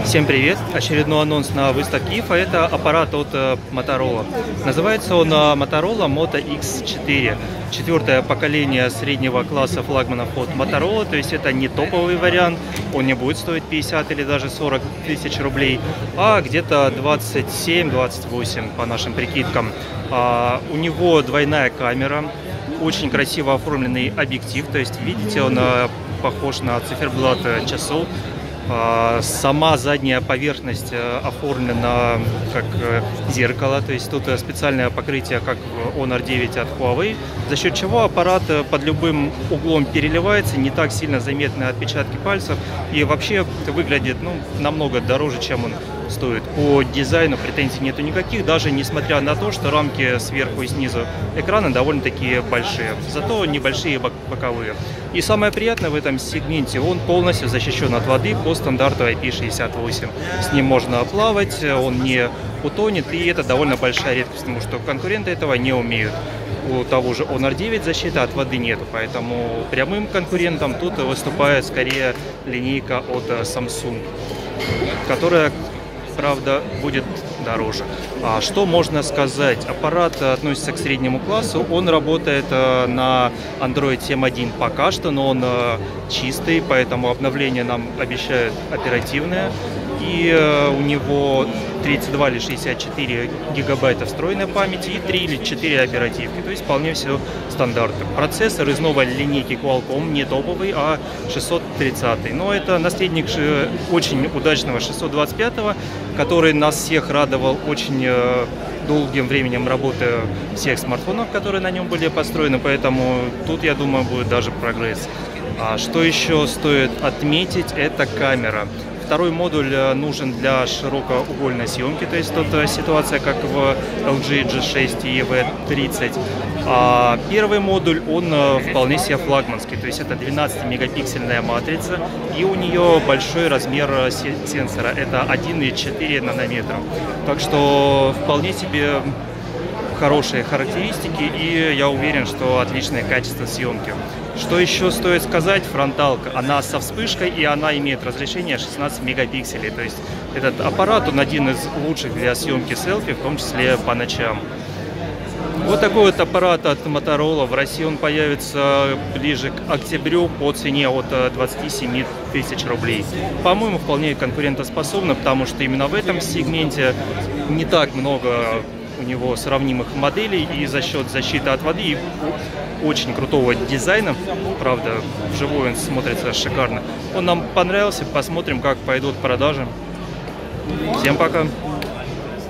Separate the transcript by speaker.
Speaker 1: Всем привет! Очередной анонс на выставке IFA. Это аппарат от Motorola. Называется он Motorola Moto X4. Четвертое поколение среднего класса флагманов от Motorola. То есть это не топовый вариант. Он не будет стоить 50 или даже 40 тысяч рублей, а где-то 27-28 по нашим прикидкам. У него двойная камера. Очень красиво оформленный объектив. То есть, видите, он похож на циферблат часов. Сама задняя поверхность оформлена как зеркало, то есть тут специальное покрытие, как в Honor 9 от Huawei, за счет чего аппарат под любым углом переливается, не так сильно заметны отпечатки пальцев и вообще выглядит намного дороже, чем он стоит. По дизайну претензий нету никаких, даже несмотря на то, что рамки сверху и снизу экрана довольно-таки большие, зато небольшие боковые. И самое приятное в этом сегменте, он полностью защищен от воды по стандарту IP68. С ним можно плавать, он не утонет, и это довольно большая редкость, потому что конкуренты этого не умеют. У того же Honor 9 защиты от воды нету, поэтому прямым конкурентом тут выступает скорее линейка от Samsung, которая, правда, будет дороже. Что можно сказать? Аппарат относится к среднему классу. Он работает на Android 7.1 пока что, но он чистый, поэтому обновление нам обещают оперативное. И у него 32 или 64 гигабайта встроенной памяти и 3 или 4 оперативки. То есть вполне все стандартно. Процессор из новой линейки Qualcomm, не топовый, а 630. Но это наследник очень удачного 625, который нас всех радовал очень долгим временем работы всех смартфонов, которые на нем были построены. Поэтому тут, я думаю, будет даже прогресс. Что еще стоит отметить, это камера. Второй модуль нужен для широкоугольной съемки, то есть тут ситуация как в LG G6 и V30. А первый модуль, он вполне себе флагманский, то есть это 12-мегапиксельная матрица, и у нее большой размер сенсора, это 1,4 нанометра. Так что вполне себе хорошие характеристики, и я уверен, что отличное качество съемки. Что еще стоит сказать? Фронталка. Она со вспышкой, и она имеет разрешение 16 мегапикселей. То есть этот аппарат, он один из лучших для съемки селфи, в том числе по ночам. Вот такой вот аппарат от Motorola. В России он появится ближе к октябрю по цене от 27 тысяч рублей. По-моему, вполне конкурентоспособно, потому что именно в этом сегменте не так много у него сравнимых моделей, и за счет защиты от воды и очень крутого дизайна, правда, вживую он смотрится шикарно. Он нам понравился, посмотрим, как пойдут продажи. Всем пока!